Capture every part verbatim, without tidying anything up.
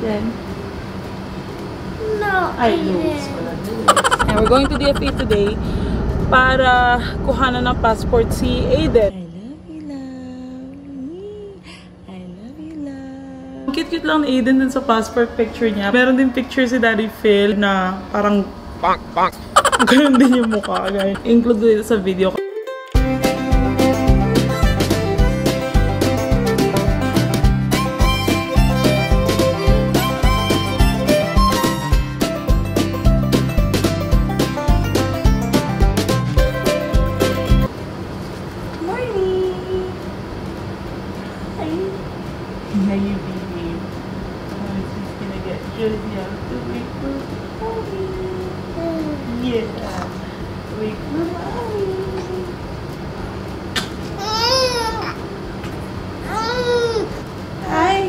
Aiden. No, Ay, Louis. Wala, Louis. And we're going to D F A today para kuhanan ng passport si Aiden. I love you, love. I love you, love. Cute-cute lang ni Aiden dun sa passport picture niya. Meron din picture si Daddy Phil na parang bang, bang. Ganun din yung mukha. Guys. Include dito sa video. How you behave? Oh, she's gonna get Josie out to wait for mommy. Yeah. Wait for mommy. Hi.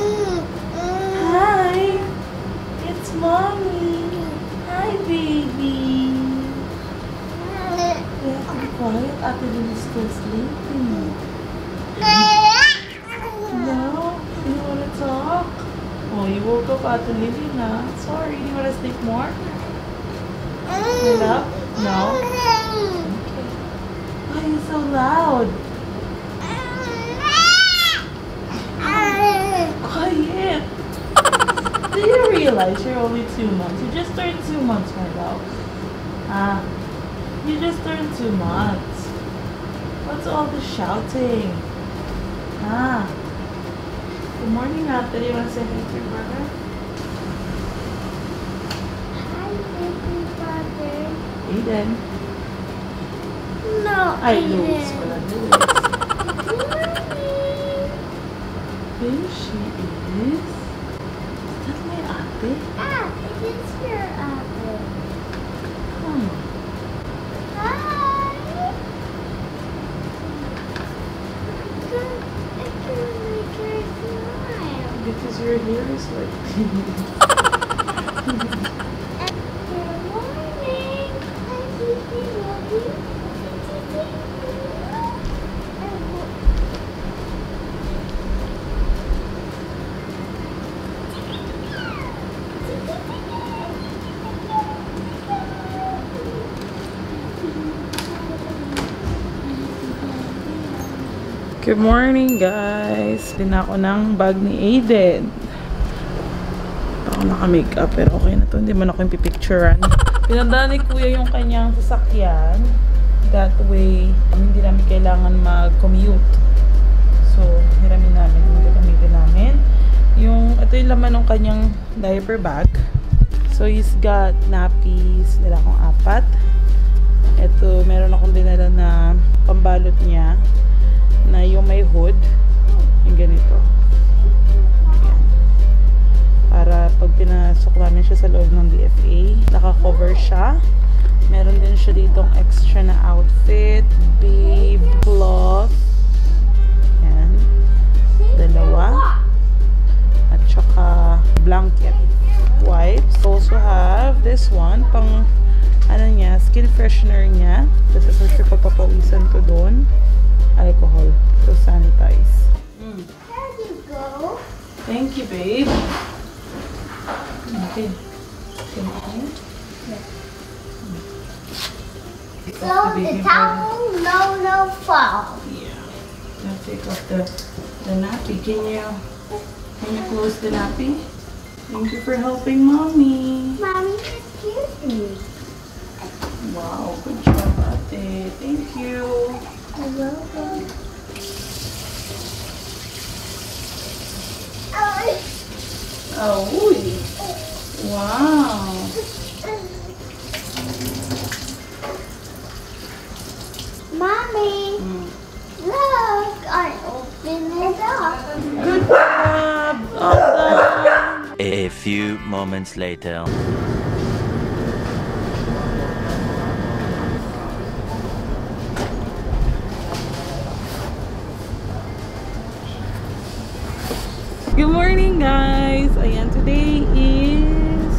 Hi. It's mommy. Hi, baby. You have to be quiet after the still sleeping. No? You want to talk? Oh, you woke up at the living na. Sorry, you want to sleep more? Enough? No? Okay. Why are you so loud? Quiet! Do you realize you're only two months? You just turned two months, my love. Ah, you just turned two months. What's all the shouting? Ah. Good morning, Natalie. You want to say hi to your brother? Hi, baby brother. Aiden. No, Ay, Aiden. Louis. Wala, Louis. There she is. Is that my ate? Ah, it is your apple. Hmm. Hi. Good. I can make her smile. Because your hair is like... Good morning. Hi, Gigi. Love you. Good morning, guys. Din ako ng bag ni Aiden. Ako naka-makeup pero okay na to. Hindi man ako yung pipicturean. Pinandaan ni Kuya yung kanyang sasakyan. That way, hindi namin kailangan mag-commute. So, hiramin namin. Hindi gamitin namin. Yung, ito yung laman ng kanyang diaper bag. So, he's got nappies. Dala akong apat. Ito, meron akong dinala na pambalot niya. Na yung may hood. Yung ganito. Ayan. Para pag pinasok namin siya sa loob ng D F A, naka-cover siya. Meron din siya ditong extra na outfit, babe cloth. Ayan. Dalawa. At saka blanket. Wipes. Also have this one, pang ano niya, skin freshener niya. Kasi for sure pagpapawisan ko doon. Alcohol to sanitize. Mm. There you go. Thank you, babe. Okay. Okay. Yeah. So the towel, no, no fall. Yeah. Now take off the the nappy. Can you can you close the nappy? Thank you for helping mommy. Mommy, excuse me. Wow, good job, ate. Thank you. You're welcome. Oh, uy. Wow. Mommy, Mm. look, I opened it up. Good job. All done. A few moments later. Good morning, guys. Ayan, today is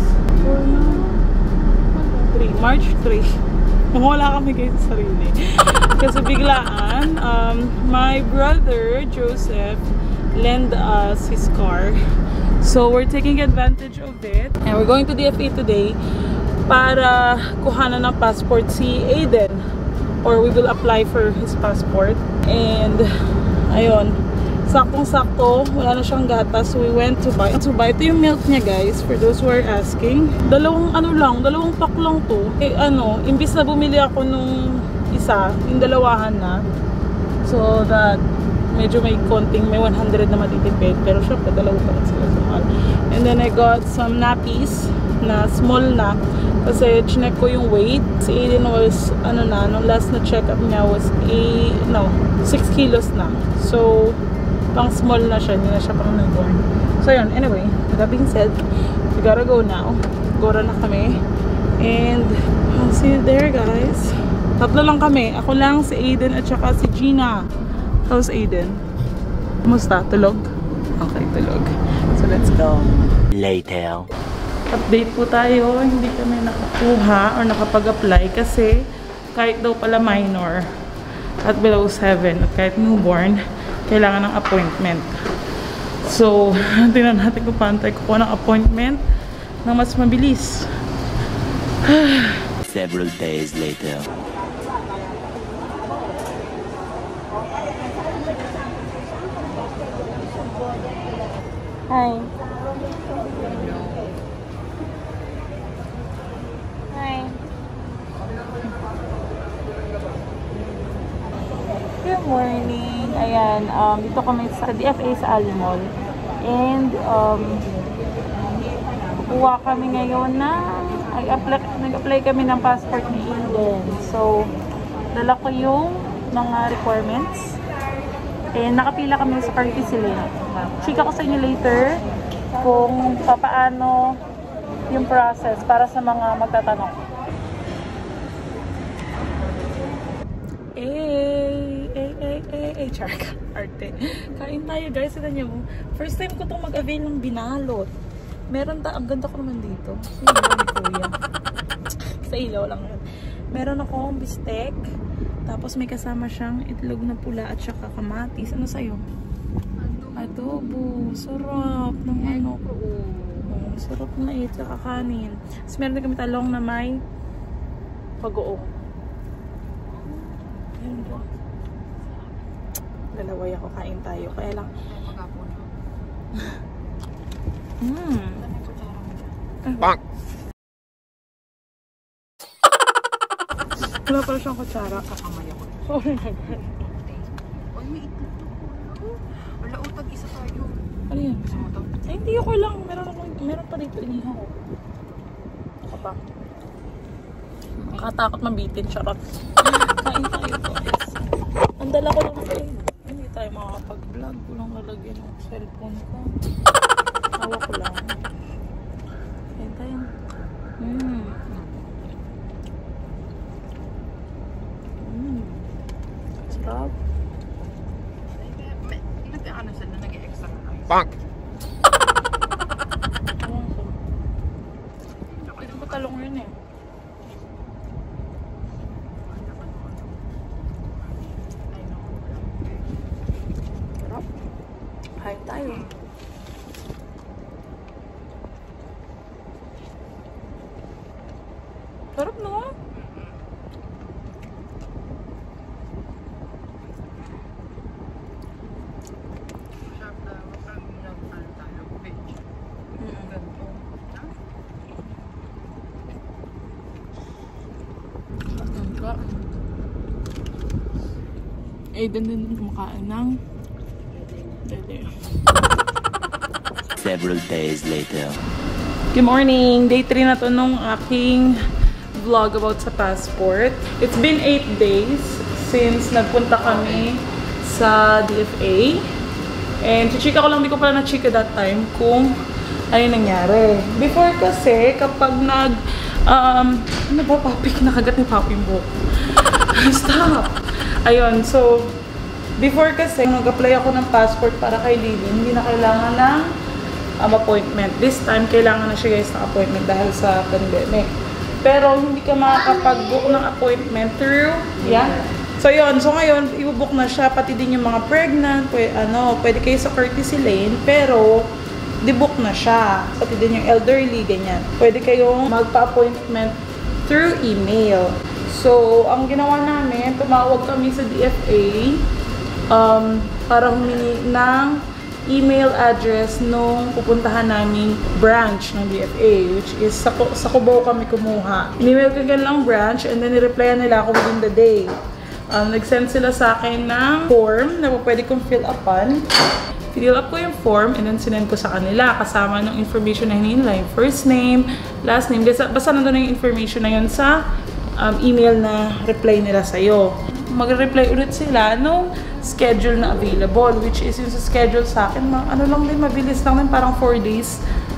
March third. Wala kami guys sa sarili. Kasi biglaan, um, my brother Joseph lend us his car So we're taking advantage of it. And we're going to D F A today para kuhanan ng passport si Aiden. Or we will apply for his passport. And ayun, saktong-sakto, wala na siyang gatas. So we went to buy. To buy. Ito yung milk niya, guys, for those who are asking. Dalawang ano lang, dalawang pack lang to. Eh ano, imbis na bumili ako nung isa, yung dalawahan na. So that medyo may konting, may one hundred na matitipid. Pero syempre, dalawa pa rin sila sumahal. And then I got some nappies na small na. Kasi chinek ko yung weight. Si Aiden was, ano na, nung last na check up niya was a, no, six kilos na. So, pang small na siya. Hindi na siya pang newborn. So, yun. Anyway, that being said, we gotta go now. Gora na kami. And, I'll see you there, guys. Tatlo lang kami. Ako lang, si Aiden, at saka si Gina. How's Aiden? Kumusta? Tulog? Okay, tulog. So, let's go. Later. Update po tayo, hindi kami nakakuha or nakapag-apply kasi kahit daw pala minor at below seven at kahit newborn, kailangan ng appointment. So, tingnan natin kung paano tayo kukuha ng appointment na mas mabilis. Several days later. Hi. Good morning. Ayan, um, dito kami sa D F A sa Alimol. And, um, kuha kami ngayon na, nag-apply kami ng passport ni Aiden. So, dala ko yung mga requirements. And, nakapila kami sa courtesy lane. Chika ko sa inyo later kung papaano yung process para sa mga magtatanong. Eh, eh, eh, eh, eh, charka, arte. Kain tayo, guys. Ito nyo. First time ko itong mag-avail ng binalot. Meron ta, ang ganda ko naman dito. Sa ilaw ni Kuya. Sa ilaw lang yun. Meron akong bistek. Tapos may kasama siyang itlog na pula at saka kamatis. Ano sa'yo? Adobo. Sarap ng manok. Oh, sarap na ito, kakanin. Tapos meron na kami talong na may pag-uong. Ayan po. Dalaway ako, kain tayo. Kaya lang. Mmm. Bang! Wala pala siyang kutsara. Kakamay ako. Sorry na girl. Ay, may itlog to. Wala utag, isa tayo. Ano yan? Ay, hindi ako lang. Meron, ako, meron pa dito inihaw. Ako pa. Makatakot mabitin. Charot. Kain tayo guys. Ang dala ko lang sa inyo. Hindi tayo makakapag-vlog. Kulang lalagyan ng cellphone ko. Hawa ko lang. Kain tayo. Mmm. Mmm. Sarap. Nag-ano sila, nag-exercise. Bang! Ewan ko. Pwede ba talong yun eh? Sarap. Kain tayo. Sarap no? Sarap na, parang nag-ano tayo, beach. Ganito. Aiden din kumakain ng dede. Several days later. Good morning! Day three na to nung aking vlog about sa passport. It's been eight days since nagpunta kami sa D F A. And chika ko lang, di ko pala na-chika that time kung ano yung nangyari. Before kasi, kapag nag... Um, ano ba, papi? Nakagat ni papi yung buhok. Stop! Ayun, so... Before kasi, nag-apply ako ng passport para kay Lily, hindi na kailangan ng um, appointment. This time, kailangan na siya guys ng appointment dahil sa pandemic. Pero hindi ka makakapag-book ng appointment through, yeah? So yun, so ngayon, i-book na siya, pati din yung mga pregnant, pwede, ano, pwede kayo sa courtesy lane, pero di-book na siya. Pati din yung elderly, ganyan. Pwede kayong magpa-appointment through email. So, ang ginawa namin, tumawag kami sa D F A um, para humingi ng email address nung pupuntahan namin branch ng D F A, which is sa, sa Cubao kami kumuha. In-email ko lang branch and then i-replyan nila ako within the day. Um, nag-send sila sa akin ng form na pwede kong fill upan. Fill up ko yung form and then sinend ko sa kanila kasama ng information na hinihintay. First name, last name. Basta, basta nandun na yung information na yun sa um, email na reply nila sa'yo. Mag-reply ulit sila nung schedule na available, which is yung sa schedule sa akin. Ano lang din, mabilis lang din, parang four days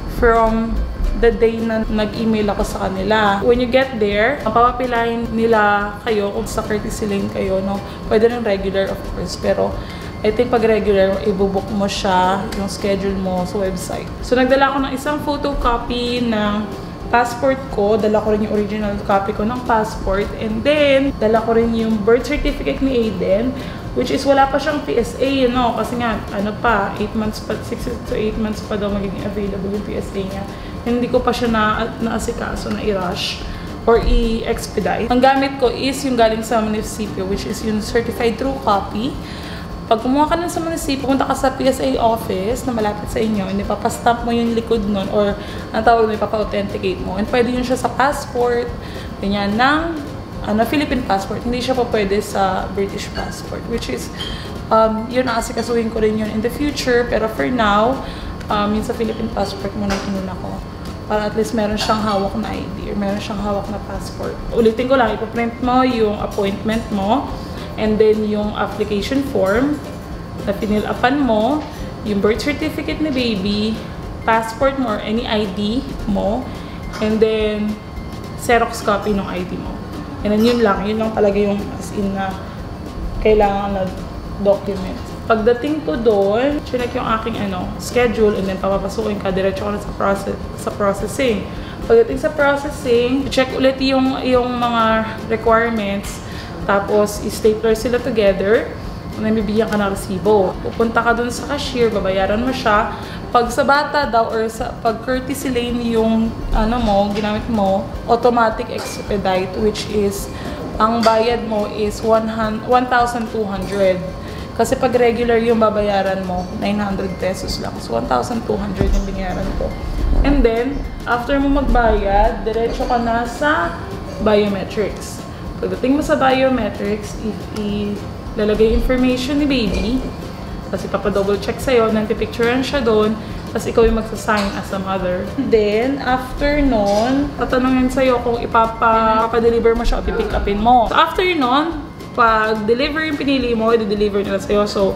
from the day na nag-email ako sa kanila. When you get there, papapilahin nila kayo kung sa courtesy lane kayo, no? Pwede rin regular, of course, pero I think pag regular, ibubook mo siya, yung schedule mo sa website. So, nagdala ko ng isang photocopy ng passport ko. Dala ko rin yung original copy ko ng passport. And then, dala ko rin yung birth certificate ni Aiden, which is wala pa siyang P S A, you know, kasi nga, ano pa, eight months pa, six to eight months pa daw magiging available yung P S A niya. Hindi ko pa siya na, naasikaso na i-rush or i-expedite. Ang gamit ko is yung galing sa munisipyo, which is yung certified true copy. Pag kumuha ka nun sa munisipyo, punta ka sa P S A office na malapit sa inyo, and ipapastamp mo yung likod nun, or ang tawag mo, ipapa-authenticate mo. And pwede yun siya sa passport, ganyan, ng ano, Philippine passport. Hindi siya pa pwede sa British passport, which is, um, yun, nakasikasuhin ko rin yun in the future. Pero for now, um, yun sa Philippine passport mo na inuna ko. Para at least meron siyang hawak na I D, or meron siyang hawak na passport. Ulitin ko lang, ipaprint mo yung appointment mo, and then yung application form na pinilapan mo, yung birth certificate ni baby, passport mo or any I D mo, and then Xerox copy ng I D mo. And then yun lang, yun lang talaga yung as in na kailangan na document. Pagdating ko doon, chinek yung aking ano, schedule, and then papapasukin ka, diretso ko na sa, process, sa processing. Pagdating sa processing, check ulit yung, yung mga requirements. Tapos, i-stapler sila together. And then, bibigyan ka ng resibo. Pupunta ka dun sa cashier, babayaran mo siya. Pag sa bata daw, or sa pag courtesy lane yung ano mo, ginamit mo, automatic expedite, which is, ang bayad mo is one thousand two hundred. Kasi pag regular yung babayaran mo, nine hundred pesos lang. So, one thousand two hundred yung binayaran ko. And then, after mo magbayad, diretso ka na sa biometrics. Pagdating mo sa biometrics, if ilalagay information ni baby, kasi papadouble check sa'yo, nagpipicturean siya doon, tapos ikaw yung magsasign as a mother. Then, after nun, tatanungin sa'yo kung ipapa-deliver mo siya o pipick upin mo. So, after nun, pag deliver yung pinili mo, i-deliver nila sa'yo. So,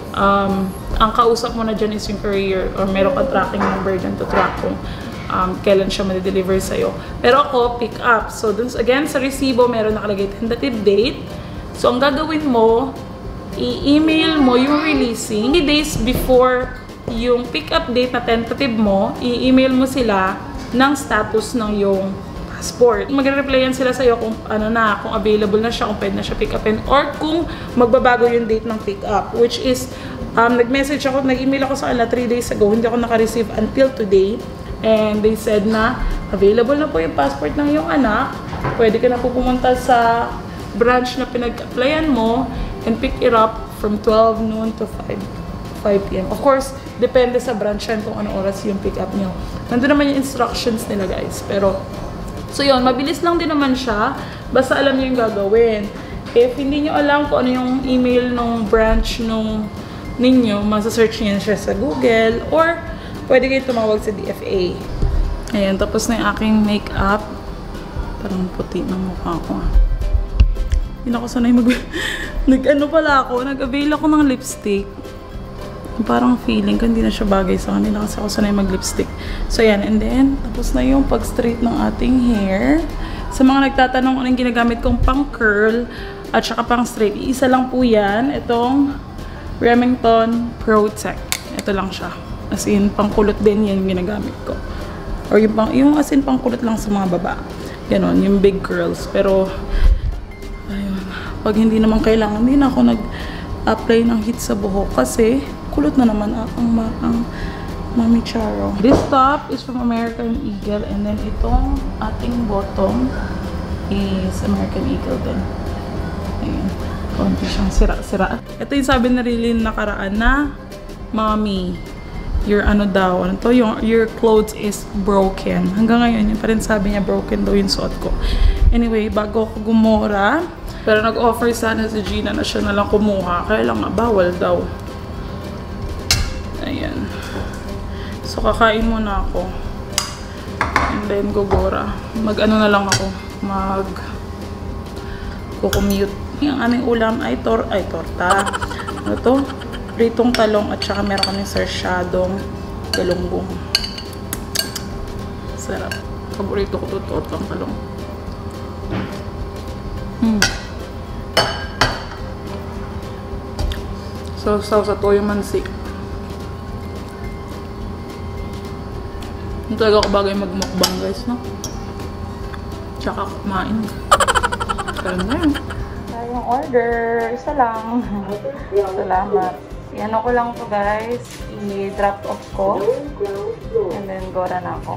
um, ang kausap mo na dyan is yung courier, or meron ka tracking number dyan to track kung Um, kailan siya ma-deliver sa'yo. Pero ako, pick up. So, dun, again, sa resibo, meron nakalagay tentative date. So, ang gagawin mo, i-email mo yung releasing. three days before yung pick up date na tentative mo, i-email mo sila ng status ng yung passport. Magre-replyan sila sa'yo kung ano na, kung available na siya, kung pwede na siya pick upin, or kung magbabago yung date ng pick up, which is, um, nag-message ako, nag-email ako sa kanila three days ago, hindi ako naka-receive until today. And they said na available na po yung passport ng iyong anak. Pwede ka na po pumunta sa branch na pinag-applyan mo and pick it up from twelve noon to five p m Of course, depende sa branch yan kung anong oras yung pick up nyo. Nandun naman yung instructions nila, guys. Pero, so yun, mabilis lang din naman siya. Basta alam nyo yung gagawin. If hindi nyo alam kung ano yung email ng branch nung ninyo, masa-search nyo siya sa Google, or pwede kayo tumawag sa D F A. Ayan, tapos na yung aking makeup. Parang puti ng mukha ko. Hindi ako sanay mag... Nag-ano pala ako, nag-avail ako ng lipstick. Parang feeling ko hindi na siya bagay sa akin. Hindi na kasi ako sanay mag-lipstick. So, ayan. And then, tapos na yung pag-straight ng ating hair. Sa mga nagtatanong anong ginagamit kong pang-curl at saka pang-straight, isa lang po yan. Itong Remington Pro Tech. Ito lang siya. As in, pangkulot din yan yung ginagamit ko. Or yung, pang, yung as in, pangkulot lang sa mga baba. Ganon, yung big curls. Pero, ayun, pag hindi naman kailangan, hindi na ako nag-apply ng heat sa buhok. Kasi, kulot na naman ang, ang, ang Mami Charo. This top is from American Eagle, and then itong ating bottom is American Eagle din. Ayan. Konti siyang sira-sira. Ito yung sabi na rin nakaraan na, Mommy, your ano daw, ano to, yung, your clothes is broken. Hanggang ngayon, yun pa rin sabi niya, broken daw yung suot ko. Anyway, bago ako gumora, pero nag-offer sana si Gina na siya nalang kumuha. Kaya lang nga, bawal daw. Ayan. So, kakain muna ako. And then, gugora. Mag-ano na lang ako. Mag... Kukumute. Yung aming ulam ay tor... Ay, torta. Ano to? Pritong talong at saka meron kami sarsyadong galunggong. Sarap. Paborito ko to, tortang talong. Hmm. So, so sa toyo mansik. Hindi talaga ako bagay magmukbang, guys, no? Tsaka kumain. Kaya na yun. Tayong order. Isa lang. Salamat. Yan ako lang to, guys. I-drop off ko. And then, gora na ako.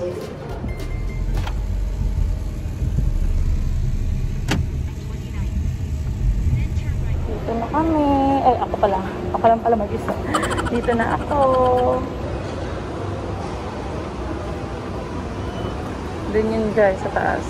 Dito na kami. Ay, ako pala. Ako lang pala mag-isa. Dito na ako. Doon yun, guys, sa taas.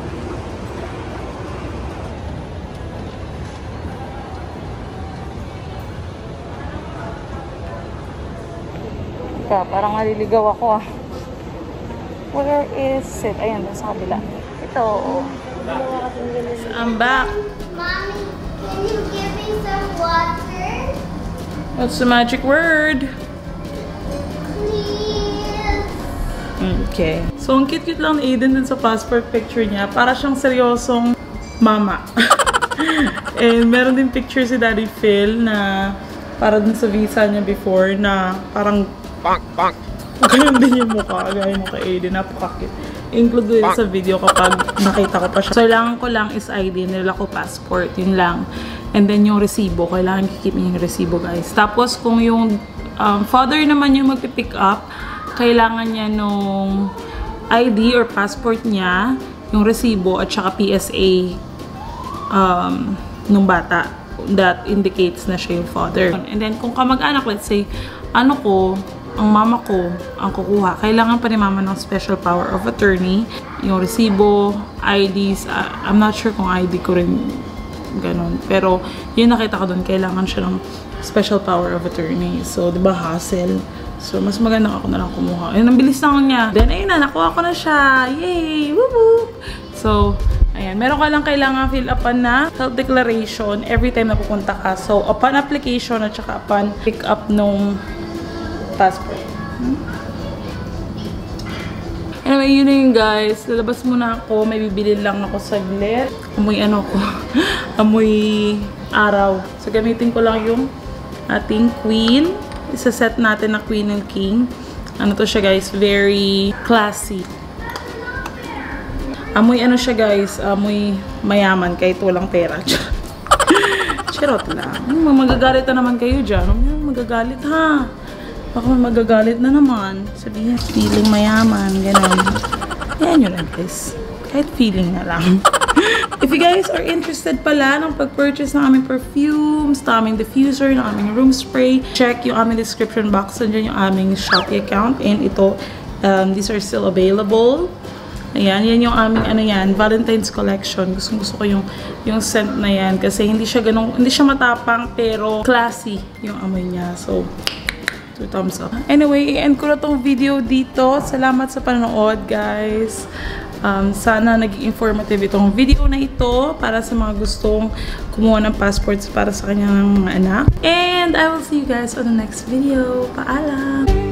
Ika, parang naliligaw ako ah. Where is it? Ayan, sa kabila. Ito. So, I'm back. Mommy, can you give me some water? What's the magic word? Please. Okay. So, ang cute-cute lang ni Aiden dun sa passport picture niya. Para siyang seryosong mama. And meron din picture si Daddy Phil na para dun sa visa niya before na parang pang, pang. Ganun din yung mukha. Gaya mo kay Aiden. Napaka-cute. Include din sa video kapag nakita ko pa siya. So, kailangan ko lang is I D. Nila ko passport. Yun lang. And then yung resibo. Kailangan kikip niya yung resibo, guys. Tapos, kung yung um, father naman yung magpipick up, kailangan niya nung I D or passport niya, yung resibo at saka P S A um, nung bata. That indicates na siya yung father. And then, kung kamag-anak, let's say, ano ko, ang mama ko ang kukuha, kailangan pa ni mama ng special power of attorney, yung resibo, I Ds, uh, I'm not sure kung I D ko rin ganun. Pero, yun nakita ko doon, kailangan siya ng special power of attorney. So, di ba, hassle? So, mas maganda ako na lang kumuha. Ayun, ang bilis na ako niya. Then, ayun na, nakuha ko na siya. Yay! Woo-woo! So, ayan. Meron ka lang kailangan fill upan na health declaration every time na pupunta ka. So, upon application at saka upon pick up nung passport. Hmm? Anyway, yun na yun, guys. Lalabas muna ako. May bibili lang ako saglit. Amoy ano ko. Amoy araw. So, gamitin ko lang yung ating queen. Isa-set natin na queen and king. Ano to siya, guys? Very classy. Amoy ano siya, guys? Amoy mayaman kahit walang pera. Charot lang. Magagalit na naman kayo dyan. Magagalit, ha? Baka magagalit na naman. Sabihin, feeling mayaman. Ganun. Yan yun lang, guys. Kahit feeling na lang. If you guys are interested pala ng pag-purchase ng aming perfumes, ng aming diffuser, ng aming room spray, check yung aming description box. Nandiyan yung aming Shopee account. And ito, um, these are still available. Ayan, yan yung aming ano yan, Valentine's collection. Gusto gusto ko yung yung scent na yan kasi hindi siya ganun, hindi siya matapang pero classy yung amoy niya. So, two thumbs up. Anyway, i-end ko na tong video dito. Salamat sa panonood, guys. Um, sana naging informative itong video na ito para sa mga gustong kumuha ng passports para sa kanyang mga anak. And I will see you guys on the next video. Paalam!